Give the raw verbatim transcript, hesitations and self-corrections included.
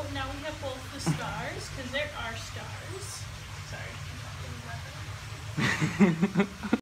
Oh, now we have both the stars, because there are stars. Sorry, I'm talking about them.